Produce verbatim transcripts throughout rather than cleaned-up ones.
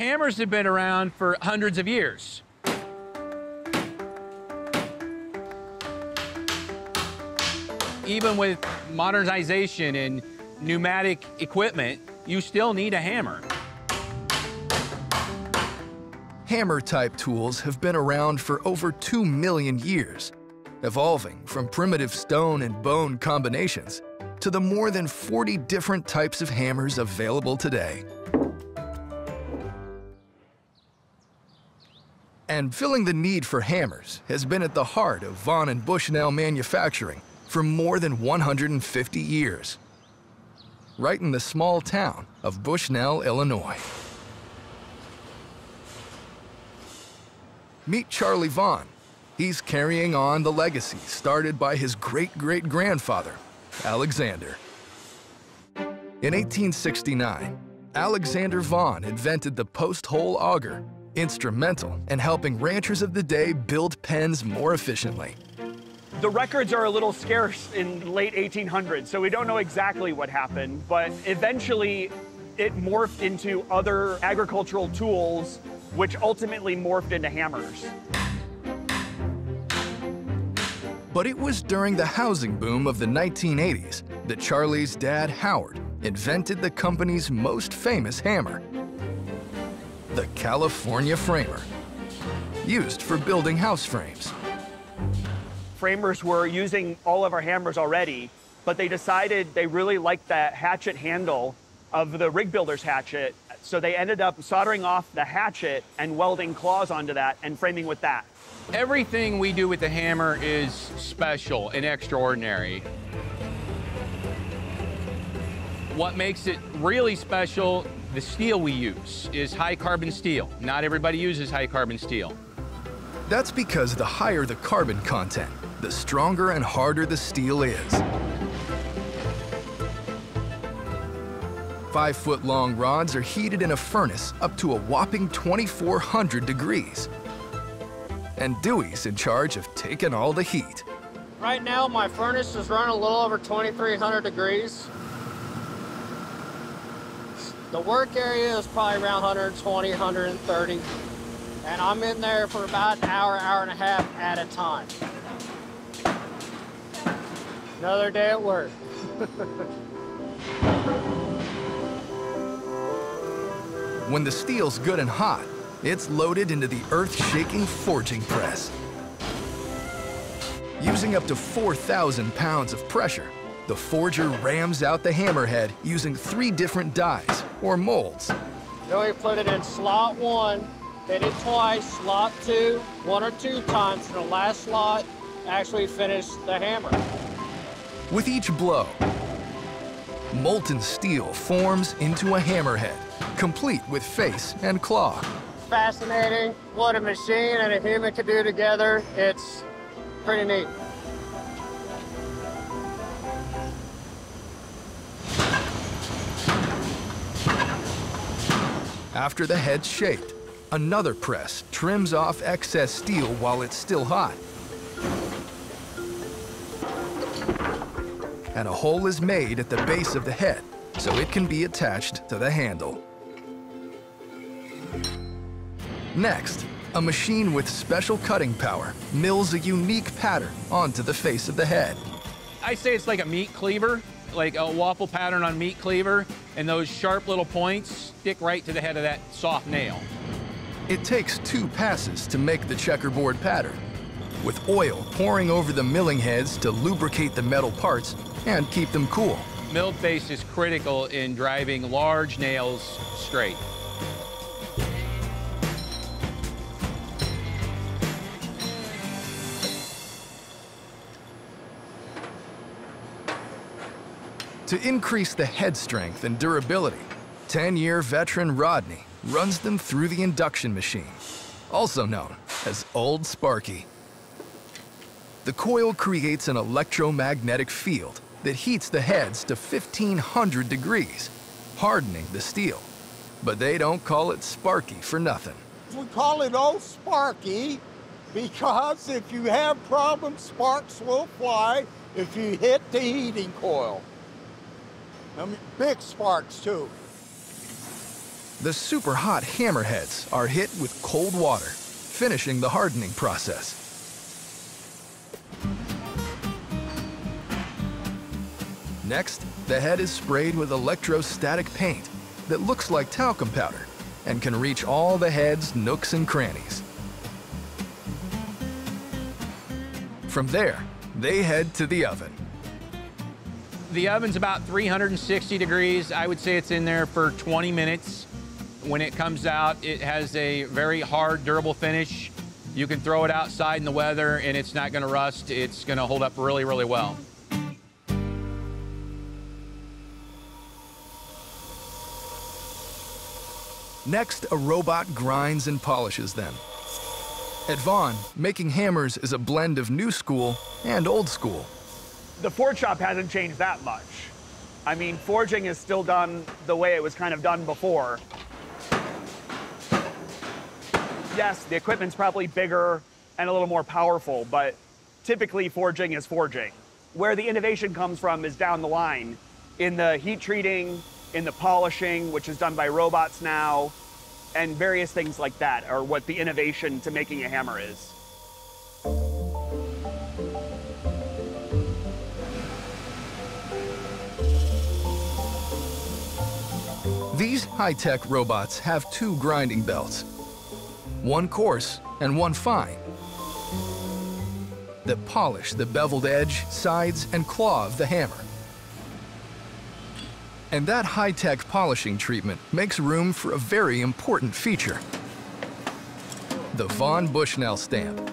Hammers have been around for hundreds of years. Even with modernization and pneumatic equipment, you still need a hammer. Hammer-type tools have been around for over two million years, evolving from primitive stone and bone combinations to the more than forty different types of hammers available today. And filling the need for hammers has been at the heart of Vaughan and Bushnell manufacturing for more than one hundred fifty years, right in the small town of Bushnell, Illinois. Meet Charlie Vaughan. He's carrying on the legacy started by his great-great-grandfather, Alexander. In eighteen sixty-nine, Alexander Vaughan invented the post-hole auger, instrumental in helping ranchers of the day build pens more efficiently. The records are a little scarce in the late eighteen hundreds, so we don't know exactly what happened, but eventually it morphed into other agricultural tools, which ultimately morphed into hammers. But it was during the housing boom of the nineteen eighties that Charlie's dad, Howard, invented the company's most famous hammer, the California Framer, used for building house frames. Framers were using all of our hammers already, but they decided they really liked that hatchet handle of the rig builder's hatchet, so they ended up soldering off the hatchet and welding claws onto that and framing with that. Everything we do with the hammer is special and extraordinary. What makes it really special, the steel we use is high carbon steel. Not everybody uses high carbon steel. That's because the higher the carbon content, the stronger and harder the steel is. Five-foot-long rods are heated in a furnace up to a whopping twenty-four hundred degrees. And Dewey's in charge of taking all the heat. Right now, my furnace is running a little over twenty-three hundred degrees. The work area is probably around one twenty, one thirty. And I'm in there for about an hour, hour and a half at a time. Another day at work. When the steel's good and hot, it's loaded into the earth-shaking forging press. Using up to four thousand pounds of pressure, the forger rams out the hammerhead using three different dies, or molds. Then we put it in slot one, hit it twice, slot two, one or two times for the last slot, actually finish the hammer. With each blow, molten steel forms into a hammerhead, complete with face and claw. Fascinating. What a machine and a human can do together. It's pretty neat. After the head's shaped, another press trims off excess steel while it's still hot. And a hole is made at the base of the head so it can be attached to the handle. Next, a machine with special cutting power mills a unique pattern onto the face of the head. I say it's like a meat cleaver, like a waffle pattern on meat cleaver, and those sharp little points stick right to the head of that soft nail. It takes two passes to make the checkerboard pattern, with oil pouring over the milling heads to lubricate the metal parts and keep them cool. Milled face is critical in driving large nails straight. To increase the head strength and durability, ten-year veteran Rodney runs them through the induction machine, also known as Old Sparky. The coil creates an electromagnetic field that heats the heads to fifteen hundred degrees, hardening the steel. But they don't call it Sparky for nothing. We call it Old Sparky because if you have problems, sparks will fly if you hit the heating coil. I mean, big sparks, too. the super hot hammerheads are hit with cold water, finishing the hardening process. Next, the head is sprayed with electrostatic paint that looks like talcum powder and can reach all the head's nooks and crannies. From there, they head to the oven. The oven's about three hundred sixty degrees. I would say it's in there for twenty minutes. When it comes out, it has a very hard, durable finish. You can throw it outside in the weather and it's not gonna rust. It's gonna hold up really, really well. Next, a robot grinds and polishes them. At Vaughan, making hammers is a blend of new school and old school. The forge shop hasn't changed that much. I mean, forging is still done the way it was kind of done before. Yes, the equipment's probably bigger and a little more powerful, but typically forging is forging. Where the innovation comes from is down the line, in the heat treating, in the polishing, which is done by robots now, and various things like that are what the innovation to making a hammer is. These high-tech robots have two grinding belts, one coarse and one fine, that polish the beveled edge, sides, and claw of the hammer. And that high-tech polishing treatment makes room for a very important feature: the Vaughan Bushnell stamp.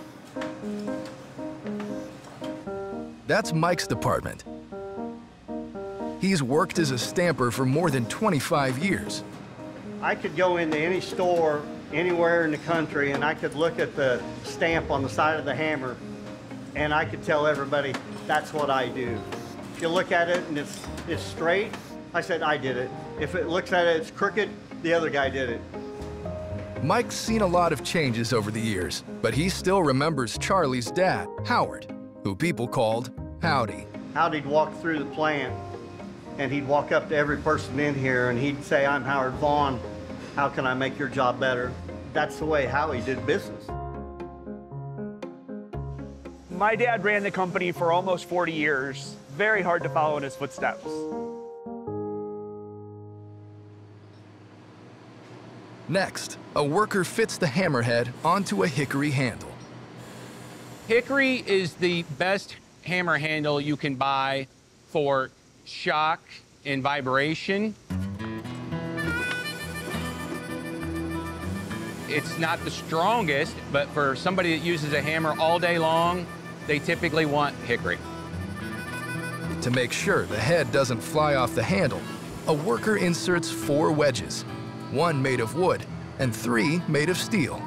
That's Mike's department. He's worked as a stamper for more than twenty-five years. I could go into any store anywhere in the country and I could look at the stamp on the side of the hammer and I could tell everybody that's what I do. If you look at it and it's, it's straight, I said I did it. If it looks at it, it's crooked, the other guy did it. Mike's seen a lot of changes over the years, but he still remembers Charlie's dad, Howard, who people called Howdy. Howdy'd walk through the plant and he'd walk up to every person in here and he'd say, "I'm Howard Vaughan. How can I make your job better?" That's the way Howie did business. My dad ran the company for almost forty years. Very hard to follow in his footsteps. Next, a worker fits the hammerhead onto a hickory handle. Hickory is the best hammer handle you can buy for shock and vibration. It's not the strongest, but for somebody that uses a hammer all day long, they typically want hickory. To make sure the head doesn't fly off the handle, a worker inserts four wedges, one made of wood and three made of steel.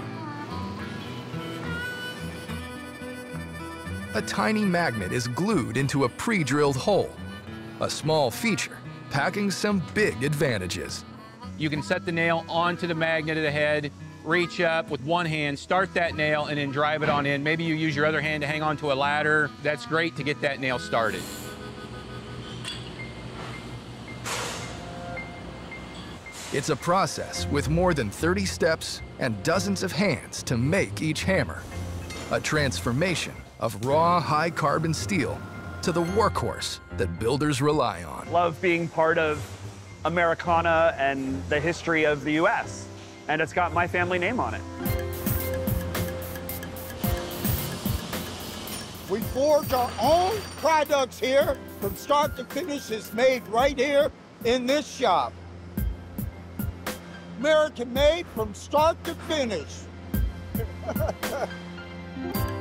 A tiny magnet is glued into a pre-drilled hole, a small feature packing some big advantages. You can set the nail onto the magnet of the head, reach up with one hand, start that nail, and then drive it on in. Maybe you use your other hand to hang onto a ladder. That's great to get that nail started. It's a process with more than thirty steps and dozens of hands to make each hammer. A transformation of raw, high-carbon steel to the workhorse that builders rely on. Love being part of Americana and the history of the U S, and it's got my family name on it. We forge our own products here from start to finish. It's made right here in this shop. American made from start to finish.